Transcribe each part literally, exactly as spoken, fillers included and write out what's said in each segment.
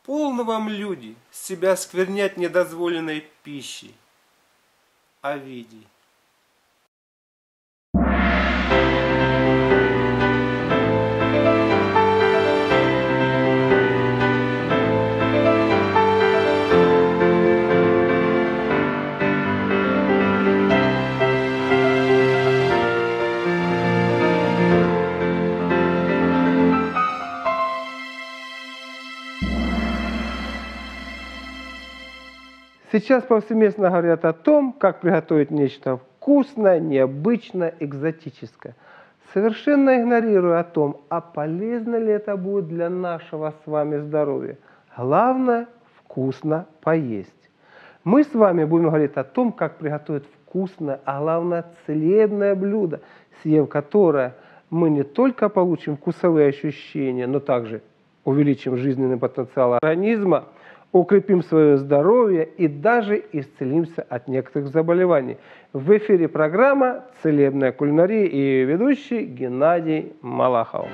Полно вам, люди, себя сквернять недозволенной пищей. Овидий. Сейчас повсеместно говорят о том, как приготовить нечто вкусное, необычное, экзотическое. Совершенно игнорируя о том, а полезно ли это будет для нашего с вами здоровья. Главное – вкусно поесть. Мы с вами будем говорить о том, как приготовить вкусное, а главное – целебное блюдо, съев которое мы не только получим вкусовые ощущения, но также увеличим жизненный потенциал организма, укрепим свое здоровье и даже исцелимся от некоторых заболеваний. В эфире программа «Целебная кулинария» и ее ведущий Геннадий Малахов.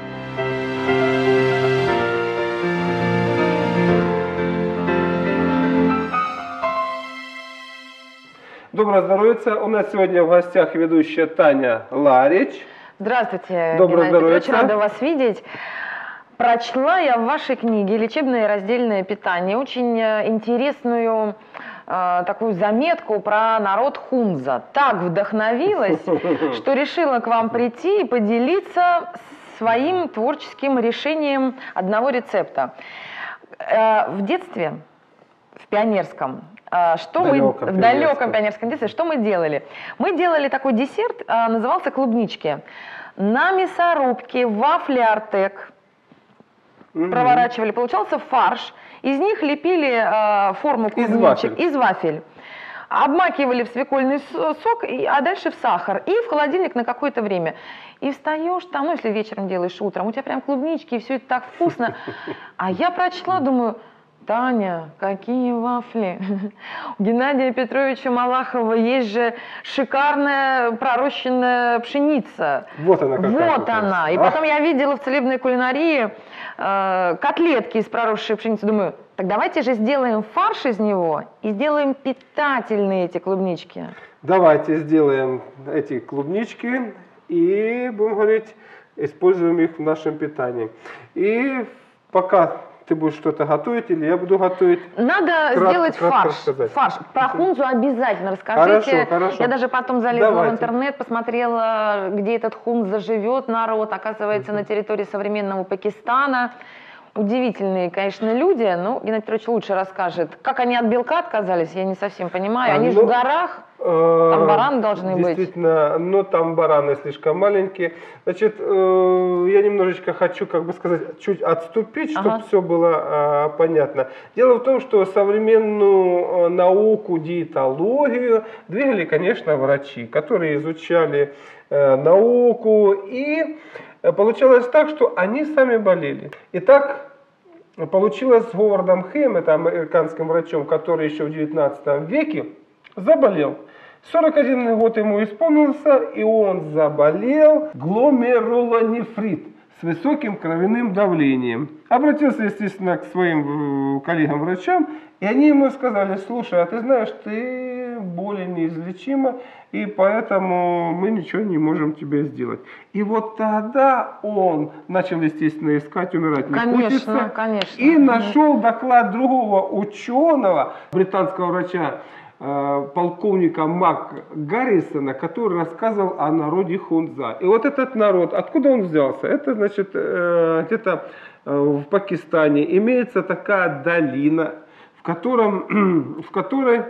Доброго здоровья! У нас сегодня в гостях ведущая Таня Ларич. Здравствуйте, Доброго Геннадий Петрович, рада вас видеть. Прочла я в вашей книге «Лечебное и раздельное питание» очень интересную э, такую заметку про народ Хунза. Так вдохновилась, что решила к вам прийти и поделиться своим творческим решением одного рецепта. Э, в детстве, в пионерском, э, что мы, в далеком пионерском детстве, что мы делали? Мы делали такой десерт, э, назывался клубнички. На мясорубке вафли Артек проворачивали, получался фарш, из них лепили э, форму клубничек из, из вафель, обмакивали в свекольный сок, и, а дальше в сахар, и в холодильник на какое-то время. И встаешь там, ну если вечером делаешь, утром, у тебя прям клубнички, и все это так вкусно. А я прочла, думаю, Таня, какие вафли! У Геннадия Петровича Малахова есть же шикарная пророщенная пшеница. Вот она какая. Вот она. И потом я видела в целебной кулинарии э, котлетки из проросшей пшеницы. Думаю, так давайте же сделаем фарш из него и сделаем питательные эти клубнички. Давайте сделаем эти клубнички и будем говорить, используем их в нашем питании. И пока ты будешь что-то готовить или я буду готовить? Надо кратко, сделать кратко фарш. фарш. Про хунзу обязательно расскажите. Хорошо, хорошо. Я даже потом залезла Давайте. в интернет, посмотрела, где этот хунза живет, народ, оказывается, на территории современного Пакистана. Удивительные, конечно, люди. Ну, Геннадий Петрович лучше расскажет. Как они от белка отказались, я не совсем понимаю. Они а, же ну, в горах, там бараны должны действительно, быть. Действительно, но там бараны слишком маленькие. Значит, э, я немножечко хочу, как бы сказать, чуть отступить, чтобы ага. все было э, понятно. Дело в том, что современную науку, диетологию двигали, конечно, врачи, которые изучали э, науку, и получалось так, что они сами болели. Итак, получилось с Говардом Хэем, это американским врачом, который еще в девятнадцатом веке заболел. сорок один год ему исполнился, и он заболел гломерулонефрит с высоким кровяным давлением. Обратился, естественно, к своим коллегам-врачам, и они ему сказали: слушай, а ты знаешь, ты более неизлечима, и поэтому мы ничего не можем тебе сделать. И вот тогда он начал, естественно, искать, умирать не конечно, хочется, конечно. И нашел доклад другого ученого, британского врача, полковника Мак Гаррисона, который рассказывал о народе Хунза. И вот этот народ, откуда он взялся? Это, значит, где-то в Пакистане имеется такая долина, в, котором, в которой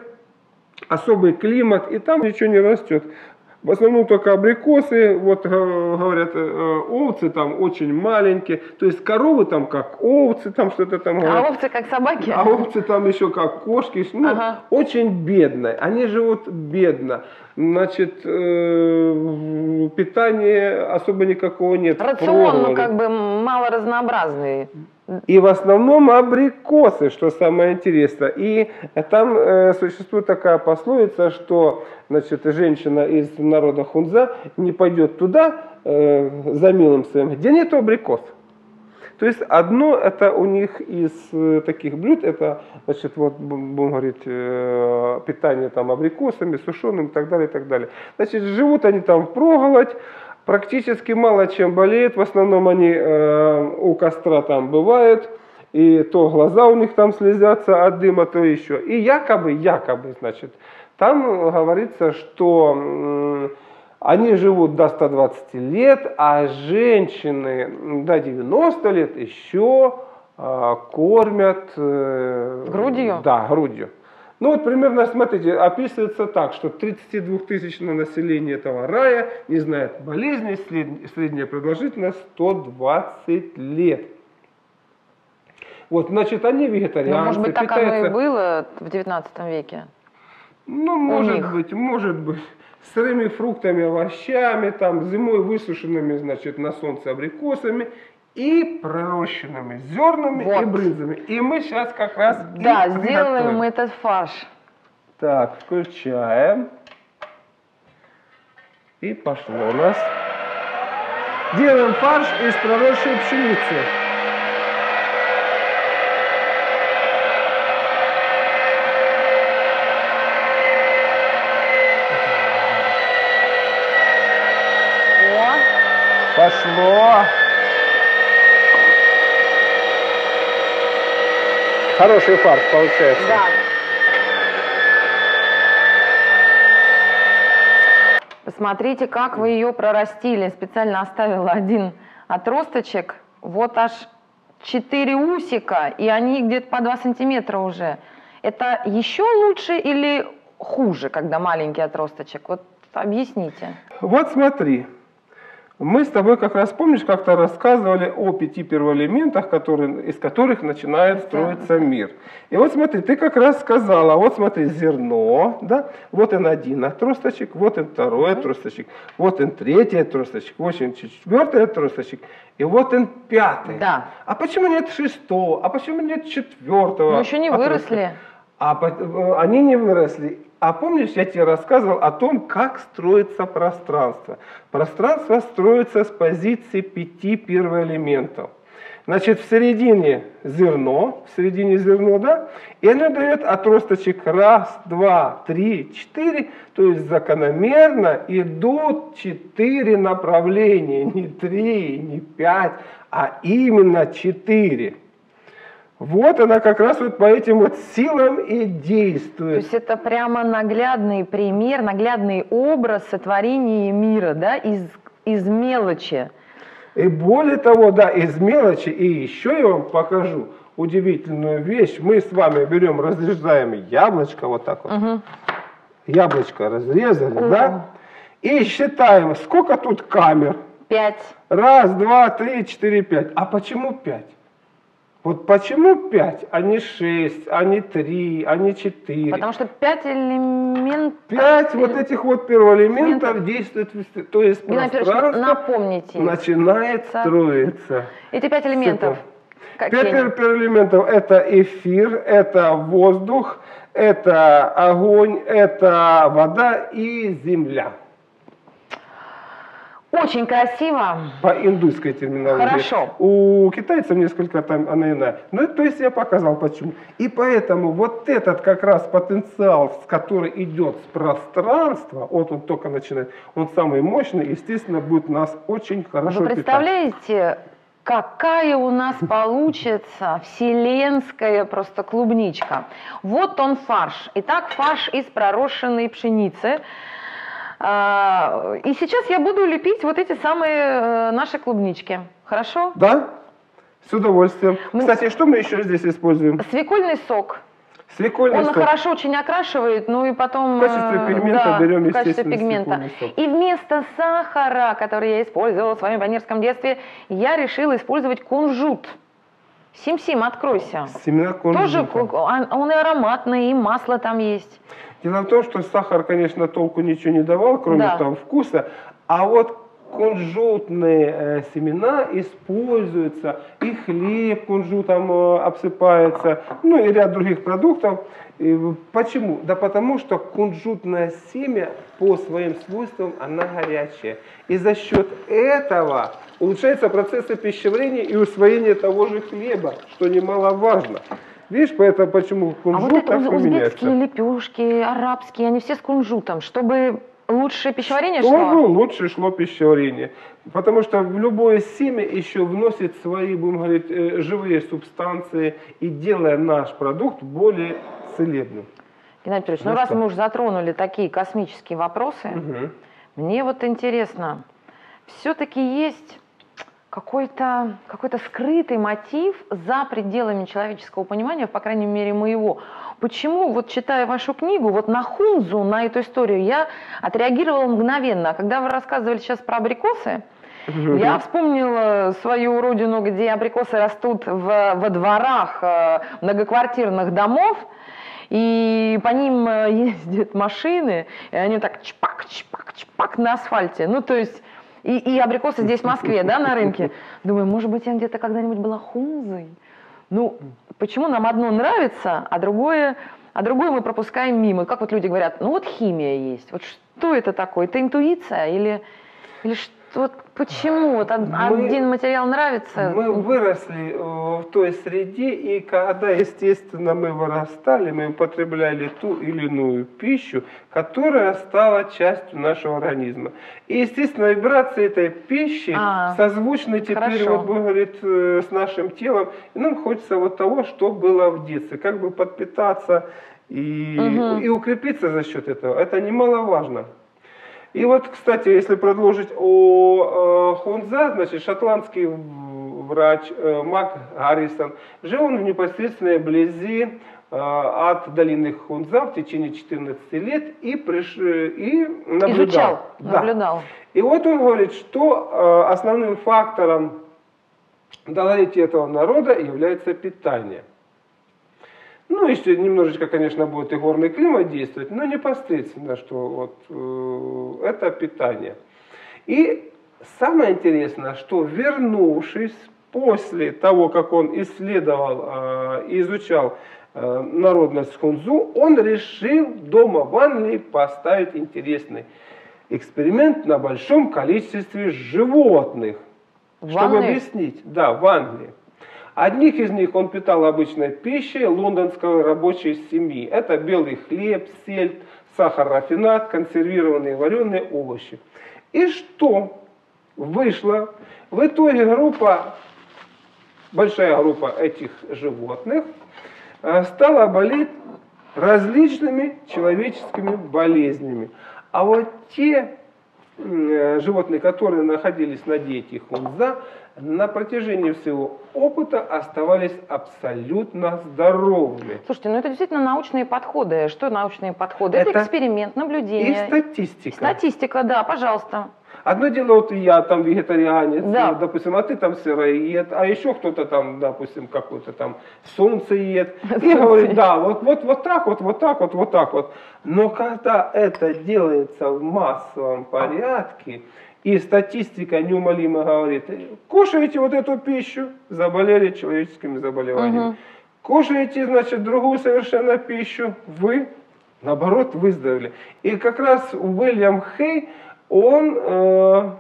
особый климат, и там ничего не растет. В основном только абрикосы, вот говорят, овцы там очень маленькие, то есть коровы там как овцы, там что-то там говорят. А овцы как собаки? А овцы там еще как кошки, ну, ага. очень бедно, они живут бедно, значит, э, питания особо никакого нет. Рацион, ну, как бы мало разнообразный. И в основном абрикосы, что самое интересное. И там э, существует такая пословица, что, значит, женщина из народа Хунза не пойдет туда э, за милым своим, где нету абрикос. То есть одно это у них из э, таких блюд, это, значит, вот будем говорить, э, питание там абрикосами, сушеным и так далее, и так далее. Значит, живут они там впроголодь, практически мало чем болеют, в основном они э, у костра там бывают, и то глаза у них там слезятся от дыма, то еще. И якобы, якобы, значит, там говорится, что э, они живут до ста двадцати лет, а женщины до девяноста лет еще э, кормят... Э, грудью? Да, грудью. Ну вот примерно, смотрите, описывается так, что тридцатидвухтысячное население этого рая не знает болезней, средняя продолжительность сто двадцать лет. Вот, значит, они вегетарианцы. Ну, может быть, так питаются... оно и было в девятнадцатом веке? Ну, может быть, может быть. Сырыми фруктами, овощами, там, зимой высушенными, значит, на солнце абрикосами и пророщенными зернами вот. и брынзами. И мы сейчас как раз Да, и сделаем приготовим. мы этот фарш. Так, включаем. И пошло у нас. Делаем фарш из проросшей пшеницы. Пошло. Хороший фарш получается. Да. Посмотрите, как вы ее прорастили. Специально оставила один отросточек. Вот аж четыре усика, и они где-то по два сантиметра уже. Это еще лучше или хуже, когда маленький отросточек? Вот объясните. Вот смотри. Мы с тобой как раз, помнишь, как-то рассказывали о пяти первоэлементах, которые, из которых начинает строиться мир. И вот смотри, ты как раз сказала, вот смотри, зерно, да, вот он один отросточек, вот он второй отросточек, вот он третий отросточек, вот он четвертый отросточек, и вот он пятый. Да. А почему нет шестого, а почему нет четвертого? Мы еще не отростка? выросли. А они не выросли. А помнишь, я тебе рассказывал о том, как строится пространство. Пространство строится с позиции пяти первоэлементов. Значит, в середине зерно, в середине зерно, да, и оно дает отросточек раз, два, три, четыре, то есть закономерно идут четыре направления, не три, не пять, а именно четыре. Вот она как раз вот по этим вот силам и действует. То есть это прямо наглядный пример, наглядный образ сотворения мира, да, из, из мелочи. И более того, да, из мелочи, и еще я вам покажу удивительную вещь. Мы с вами берем, разрезаем яблочко вот так вот. Угу. Яблочко разрезали, угу. Да, и считаем, сколько тут камер. Пять. Раз, два, три, четыре, пять. А почему пять? Вот почему пять, а не шесть, а не три, а не четыре? Потому что пять элементов... Пять вот этих вот первоэлементов действует, то есть пространство напомните, начинает это... строиться. Эти пять элементов. Пять первоэлементов – это эфир, это воздух, это огонь, это вода и земля. Очень красиво. По индуйской терминологии. Хорошо. У китайцев несколько там она иная. Ну, то есть я показал почему. И поэтому вот этот как раз потенциал, с который идет с пространства, вот он только начинает, он самый мощный, естественно, будет нас очень хорошо питать. Вы представляете, какая у нас получится вселенская просто клубничка. Вот он фарш. Итак, фарш из пророщенной пшеницы. И сейчас я буду лепить вот эти самые наши клубнички. Хорошо? Да, с удовольствием. Мы... Кстати, что мы еще здесь используем? Свекольный сок. Свекольный Он сок. хорошо очень окрашивает, ну и потом... В качестве пигмента да, берем, в качестве пигмента. Сок. И вместо сахара, который я использовала в своем пионерском детстве, я решила использовать кунжут. Сим-Сим, откройся. Семена кунжута. Тоже он и ароматный, и масло там есть. Дело в том, что сахар, конечно, толку ничего не давал, кроме да. там вкуса, а вот кунжутные э, семена используются, и хлеб кунжутом э, обсыпается, ну и ряд других продуктов. И почему? Да потому что кунжутное семя по своим свойствам, она горячая. И за счет этого улучшаются процессы пищеварения и усвоения того же хлеба, что немаловажно. Видишь, поэтому почему кунжут а вот это так узбекские меняется. лепешки, арабские, они все с кунжутом, чтобы лучше пищеварение Чтобы шло? лучше шло пищеварение. Потому что в любое семя еще вносит свои, будем говорить, э, живые субстанции и делая наш продукт более целебным. Геннадий Петрович, ну, Ну раз что? мы уже затронули такие космические вопросы, Угу. мне вот интересно, все-таки есть какой-то какой-то скрытый мотив за пределами человеческого понимания, по крайней мере моего. Почему, вот читая вашу книгу, вот на хунзу, на эту историю, я отреагировала мгновенно. А когда вы рассказывали сейчас про абрикосы, я вспомнила свою родину, где абрикосы растут в, во дворах э, многоквартирных домов, и по ним э, ездят машины, и они так чпак, чпак, чпак на асфальте. Ну, то есть, и, и абрикосы здесь в Москве, да, на рынке. Думаю, может быть, я где-то когда-нибудь была хунзой? Ну, почему нам одно нравится, а другое, а другое мы пропускаем мимо? Как вот люди говорят, ну вот химия есть. Вот что это такое? Это интуиция или, или что? Вот почему? Вот Мы- один материал нравится? Мы выросли э, в той среде, и когда, естественно, мы вырастали, мы употребляли ту или иную пищу, которая стала частью нашего организма. И, естественно, вибрации этой пищи А, созвучны теперь, хорошо. вот, будем говорить, э, с нашим телом. И нам хочется вот того, что было в детстве, как бы подпитаться и, Мгм. и укрепиться за счет этого. Это немаловажно. И вот, кстати, если продолжить о э, хунза, значит, шотландский в- врач э, Мак Гаррисон жил он в непосредственной близи э, от долины Хунза в течение четырнадцати лет и, приш... и наблюдал. Изучал, Да. наблюдал. И вот он говорит, что э, основным фактором долголетия этого народа является питание. Ну, еще немножечко, конечно, будет и горный климат действовать, но непосредственно, что вот э, это питание. И самое интересное, что вернувшись после того, как он исследовал э, и изучал э, народность хунзу, он решил дома в Англии поставить интересный эксперимент на большом количестве животных. В Чтобы Англии? объяснить, да, в Англии. Одних из них он питал обычной пищей лондонской рабочей семьи. Это белый хлеб, сельдь, сахар-рафинат, консервированные вареные овощи. И что вышло? В итоге группа, большая группа этих животных э, стала болеть различными человеческими болезнями. А вот те э, животные, которые находились на диете хунза, на протяжении всего опыта оставались абсолютно здоровыми. Слушайте, ну это действительно научные подходы. Что научные подходы? Это, Это эксперимент, И наблюдение. статистика. Статистика, да, пожалуйста. Одно дело, вот я там вегетарианец, Да. допустим, а ты там сыроед, а еще кто-то там, допустим, какой-то там солнцеед. И Солнцеед. говорит, да, вот, вот, вот так вот, вот так вот, вот так вот. Но когда это делается в массовом порядке, и статистика неумолимо говорит, кушаете вот эту пищу, заболели человеческими заболеваниями. Мгм. Кушаете, значит, другую совершенно пищу, вы, наоборот, выздоровели. И как раз Уильям Хей, он, э,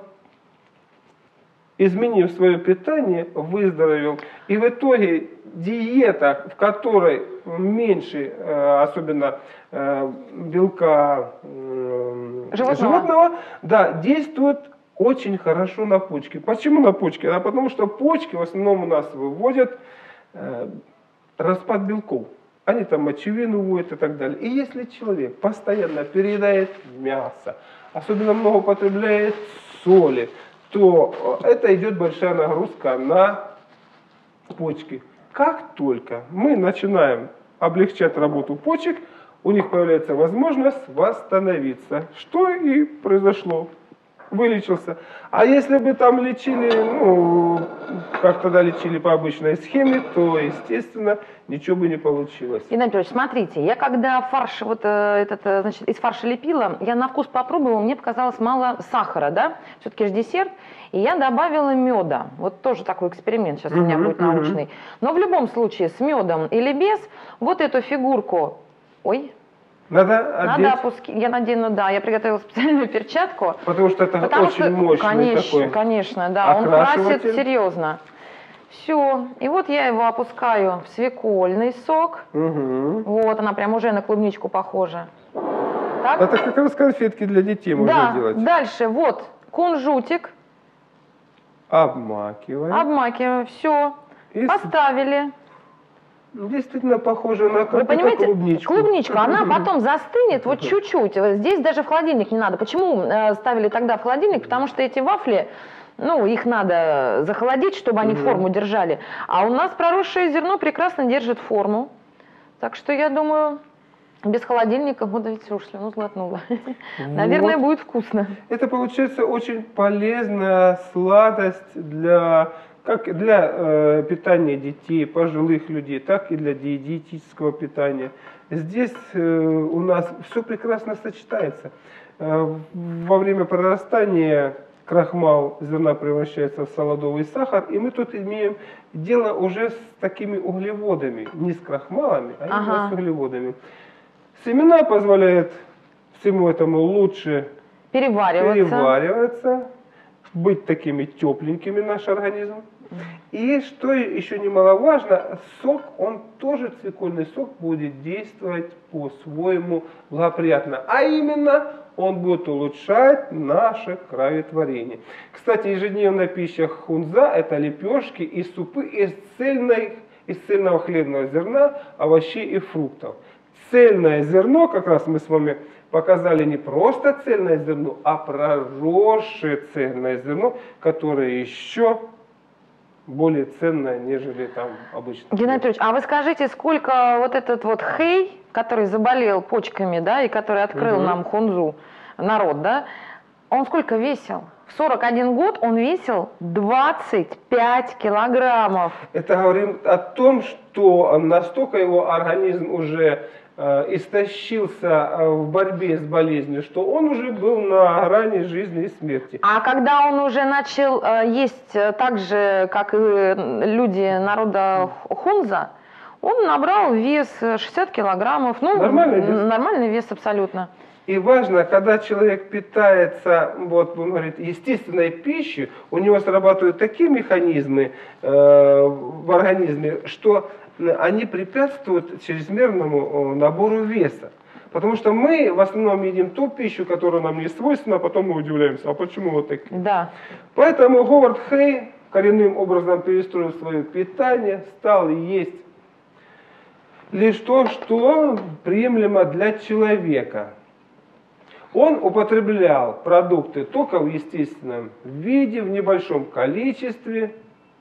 изменив свое питание, выздоровел. И в итоге диета, в которой меньше, э, особенно э, белка э, Животного. животного, да, действует очень хорошо на почки. Почему на почки? А потому что почки в основном у нас выводят э, распад белков. Они там мочевину выводят и так далее. И если человек постоянно переедает мясо, особенно много употребляет соли, то это идет большая нагрузка на почки. Как только мы начинаем облегчать работу почек, у них появляется возможность восстановиться. Что и произошло вылечился. А если бы там лечили, ну, как тогда лечили по обычной схеме, то, естественно, ничего бы не получилось. Геннадий Петрович, смотрите, я когда фарш, вот этот, значит, из фарша лепила, я на вкус попробовала, мне показалось мало сахара, да? Все-таки же десерт. И я добавила меда. Вот тоже такой эксперимент сейчас у меня будет научный. Но в любом случае, с медом или без, вот эту фигурку, ой, Надо одеть? Надо опускать. Я надену, да, я приготовила специальную перчатку. Потому что это потому очень что, мощный конечно, такой конечно, да, он красит серьезно. Все, и вот я его опускаю в свекольный сок. Угу. Вот, она прям уже на клубничку похожа. Так? Это как раз конфетки для детей можно да, делать. Дальше, вот, кунжутик. Обмакиваем. Обмакиваем, все, и поставили. Действительно похоже на Вы понимаете, клубничку. Клубничка, она потом застынет вот чуть-чуть. Здесь даже в холодильник не надо. Почему ставили тогда в холодильник? Потому что эти вафли, ну, их надо захолодить, чтобы они угу. форму держали. А у нас проросшее зерно прекрасно держит форму. Так что я думаю, без холодильника, вот ведь слушай, ну сглотнула. Вот. Наверное, будет вкусно. Это получается очень полезная сладость для... как для э, питания детей, пожилых людей, так и для диетического питания. Здесь э, у нас все прекрасно сочетается. Э, во время прорастания крахмал зерна превращается в солодовый сахар, и мы тут имеем дело уже с такими углеводами, не с крахмалами, а именно ага. с углеводами. Семена позволяют всему этому лучше перевариваться, перевариваться быть такими тепленькими наш организм. И что еще немаловажно, сок, он тоже, цвекольный сок, будет действовать по-своему благоприятно. А именно, он будет улучшать наше кроветворение. Кстати, ежедневная пища хунза – это лепешки и супы из, цельной, из цельного хлебного зерна, овощей и фруктов. Цельное зерно, как раз мы с вами показали не просто цельное зерно, а проросшее цельное зерно, которое еще более ценное, нежели там обычно. Геннадий Петрович, а вы скажите, сколько вот этот вот Хэй, который заболел почками, да, и который открыл угу. нам хунзу, народ, да, он сколько весил? В сорок один год он весил двадцать пять килограммов. Это говорит о том, что настолько его организм уже истощился в борьбе с болезнью, что он уже был на грани жизни и смерти. А когда он уже начал есть так же, как и люди народа хунза, он набрал вес шестьдесят килограммов. Ну, нормальный вес. Нормальный вес абсолютно. И важно, когда человек питается, вот, будем говорить, естественной пищей, у него срабатывают такие механизмы э, в организме, что они препятствуют чрезмерному набору веса. Потому что мы в основном едим ту пищу, которая нам не свойственна, а потом мы удивляемся, а почему вот такие. Да. Поэтому Говард Хэй коренным образом перестроил свое питание, стал есть лишь то, что приемлемо для человека. Он употреблял продукты только в естественном виде, в небольшом количестве.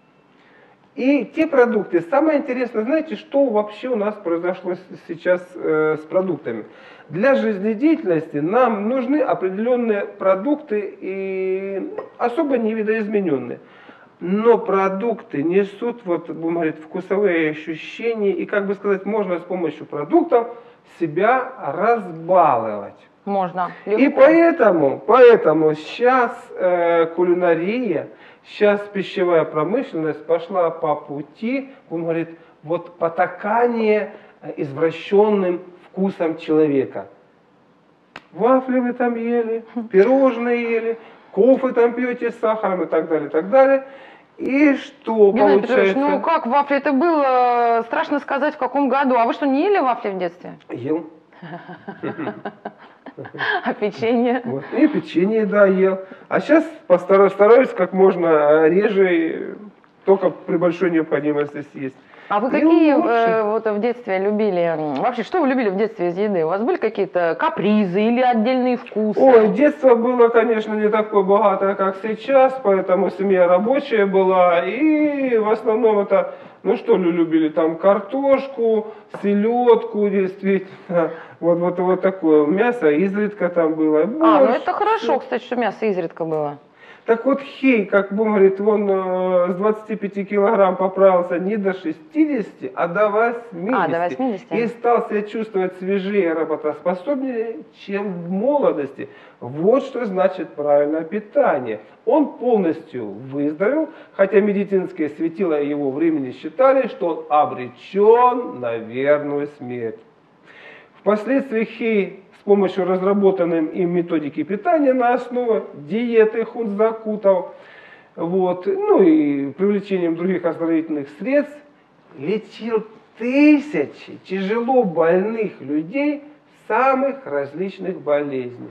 И те продукты, самое интересное, знаете, что вообще у нас произошло сейчас э, с продуктами? Для жизнедеятельности нам нужны определенные продукты, и особо не видоизмененные. Но продукты несут, вот, будем говорить, вкусовые ощущения, и, как бы сказать, можно с помощью продуктов себя разбаловать. Можно. Легко. И поэтому, поэтому сейчас э, кулинария, сейчас пищевая промышленность пошла по пути, он говорит, вот потакание извращенным вкусом человека. Вафли вы там ели, пирожные ели, кофе там пьете с сахаром и так далее, и так далее. И что Геннадий получается? Петрович, ну как вафли это было, страшно сказать в каком году. А вы что, не ели вафли в детстве? Ел. А печенье? Вот. И печенье, да, ел. А сейчас постараюсь, стараюсь как можно реже только при большой необходимости съесть. А вы какие э, вот в детстве любили, вообще, что вы любили в детстве из еды? У вас были какие-то капризы или отдельные вкусы? Ой, детство было, конечно, не такое богатое, как сейчас, поэтому семья рабочая была, и в основном это, ну что любили, там картошку, селедку, действительно, вот, вот, вот такое, мясо изредка там было. Борщ. А, ну это хорошо, кстати, что мясо изредка было. Так вот, Хей, как Бог говорит, он э, с двадцати пяти килограмм поправился не до шестидесяти, а до восьмидесяти. А, до восьмидесяти. И стал себя чувствовать свежее, работоспособнее, чем в молодости. Вот что значит правильное питание. Он полностью выздоровел, хотя медицинские светила его времени считали, что он обречен на верную смерть. Впоследствии Хей с помощью разработанной им методики питания на основе диеты Хунзакутов, вот, ну и привлечением других оздоровительных средств, лечил тысячи тяжело больных людей самых различных болезней.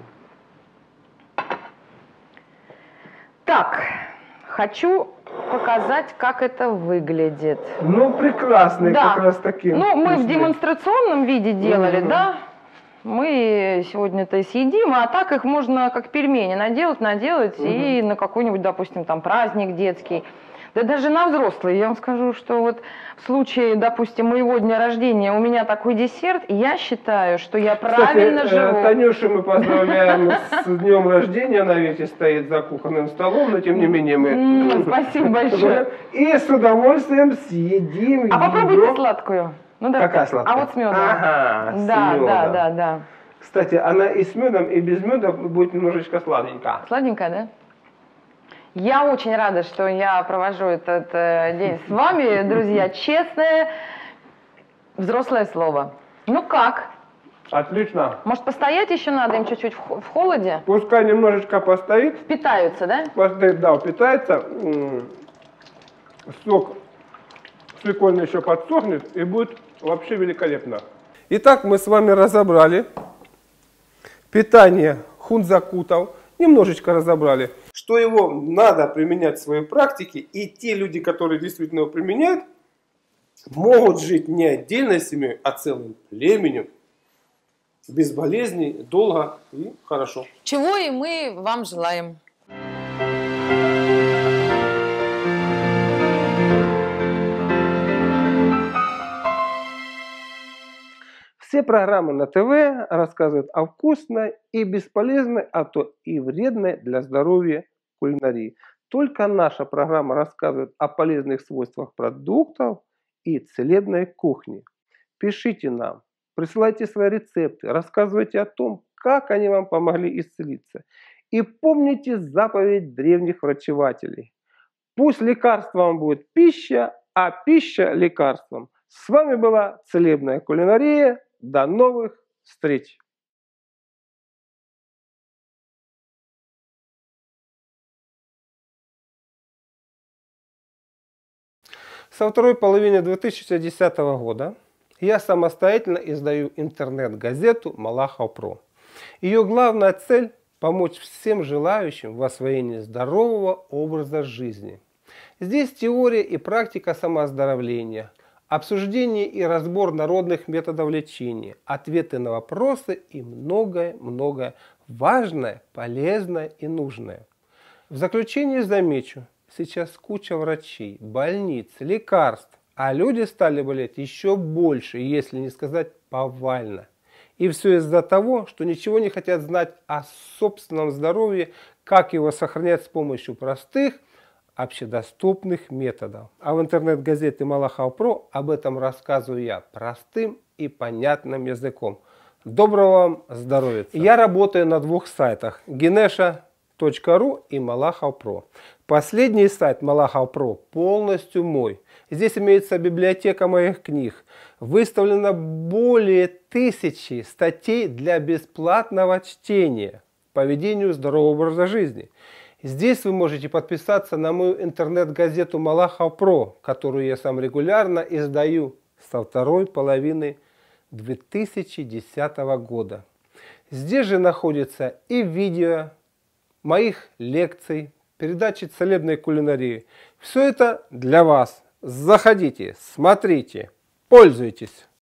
Так, хочу показать, как это выглядит. Ну, прекрасный, да. как раз таким. Ну, мы вкусным. в демонстрационном виде делали, угу. да? Мы сегодня-то съедим, а так их можно как пельмени наделать, наделать угу. и на какой-нибудь, допустим, там праздник детский. Да даже на взрослые. Я вам скажу, что вот в случае, допустим, моего дня рождения у меня такой десерт, я считаю, что я правильно Кстати, живу. Танюшу мы поздравляем с днем рождения. Она ведь и стоит за кухонным столом, но тем не менее мы... Спасибо большое. И с удовольствием съедим. А попробуйте сладкую. Ну, да. Какая сладкая? А вот с медом. Ага, с да, медом. да, да, да. Кстати, она и с медом, и без меда будет немножечко сладенькая. Сладенькая, да? Я очень рада, что я провожу этот э, день с вами, друзья. Честное взрослое слово. Ну как? Отлично. Может, постоять еще надо им чуть-чуть в, в холоде? Пускай немножечко постоит. Питаются, да? Постоит, да, питается. Сок свекольный еще подсохнет и будет вообще великолепно. Итак, мы с вами разобрали питание Хунзакутов. Немножечко разобрали, что его надо применять в своей практике. И те люди, которые действительно его применяют, могут жить не отдельной семьей, а целым племенем. Без болезней, долго и хорошо. Чего и мы вам желаем. Все программы на ТВ рассказывают о вкусной и бесполезной, а то и вредной для здоровья кулинарии. Только наша программа рассказывает о полезных свойствах продуктов и целебной кухни. Пишите нам, присылайте свои рецепты, рассказывайте о том, как они вам помогли исцелиться. И помните заповедь древних врачевателей. Пусть лекарством будет пища, а пища лекарством. С вами была Целебная кулинария. До новых встреч! Со второй половины две тысячи десятого года я самостоятельно издаю интернет-газету Малахов Про. Ее главная цель – помочь всем желающим в освоении здорового образа жизни. Здесь теория и практика самооздоровления, обсуждение и разбор народных методов лечения, ответы на вопросы и многое-многое важное, полезное и нужное. В заключение замечу, сейчас куча врачей, больниц, лекарств, а люди стали болеть еще больше, если не сказать повально. И все из-за того, что ничего не хотят знать о собственном здоровье, как его сохранять с помощью простых, общедоступных методов. А в интернет-газете Малахов Про об этом рассказываю я простым и понятным языком. Доброго вам здоровья! Я работаю на двух сайтах – генеша точка ру и Малахов Про. Последний сайт Малахов Про полностью мой. Здесь имеется библиотека моих книг. Выставлено более тысячи статей для бесплатного чтения по ведению здорового образа жизни. Здесь вы можете подписаться на мою интернет-газету Малахов Про, которую я сам регулярно издаю со второй половины две тысячи десятого года. Здесь же находится и видео моих лекций передачи целебной кулинарии. Все это для вас. Заходите, смотрите, пользуйтесь.